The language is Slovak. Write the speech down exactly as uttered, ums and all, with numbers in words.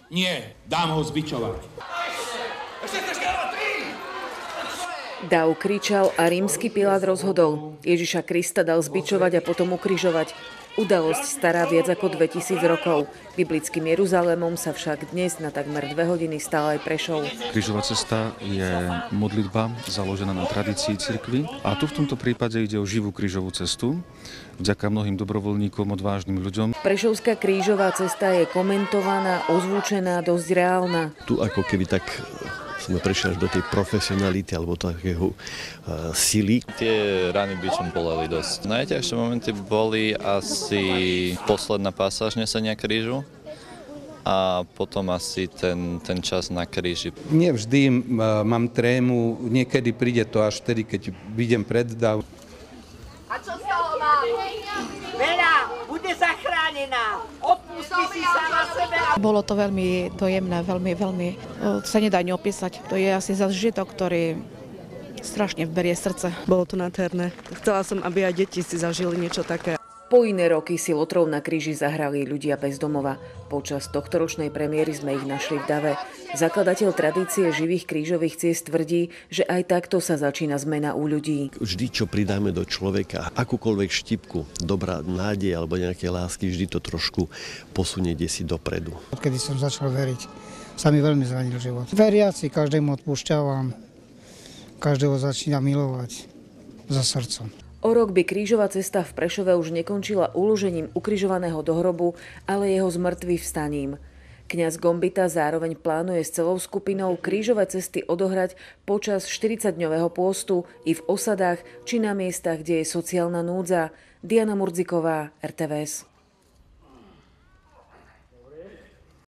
Nie, dám ho zbičovať. Dáv kričal a rímsky Pilát rozhodol. Ježiša Krista dal zbičovať a potom ukrižovať. Udalosť stará viac ako dvetisíc rokov. Biblickým Jeruzalémom sa však dnes na takmer dve hodiny stále aj Prešov. Krížová cesta je modlitba založená na tradícii cirkvi a tu v tomto prípade ide o živú krížovú cestu. Vďaka mnohým dobrovoľníkom, odvážnym ľuďom. Prešovská krížová cesta je komentovaná, ozvučená, dosť reálna. Tu ako keby tak sme prešli až do tej profesionality alebo takého uh, sily. Tie rany by som boleli dosť. Najťažšie momenty boli asi posledná pasáž nesenia krížu a potom asi ten, ten čas na kríži. Nie vždy uh, mám trému, niekedy príde to až vtedy, keď idem pred dáv. A čo z toho mám? Veľa, bude zachránená. Odpustí si sama sebe. Bolo to veľmi dojemné, veľmi, veľmi, sa nedá ani opísať. To je asi zážitok, ktorý strašne vberie srdce. Bolo to nádherné. Chcela som, aby aj deti si zažili niečo také. Po iné roky si Lotrov na kríži zahrali ľudia bez domova. Počas tohtoročnej premiéry sme ich našli v dave. Zakladateľ tradície živých krížových ciest tvrdí, že aj takto sa začína zmena u ľudí. Vždy, čo pridáme do človeka, akúkoľvek štipku, dobrá nádej alebo nejaké lásky, vždy to trošku posunie desi dopredu. Odkedy som začal veriť, sa mi veľmi zmenil život. Veriaci, každému odpúšťavam, každého začína milovať za srdcom. O rok by krížová cesta v Prešove už nekončila uložením ukrižovaného do hrobu, ale jeho zmrtvý vstaním. Kňaz Gombita zároveň plánuje s celou skupinou krížové cesty odohrať počas štyridsaťdňového pôstu i v osadách či na miestach, kde je sociálna núdza. Diana Murdziková, er té vé es.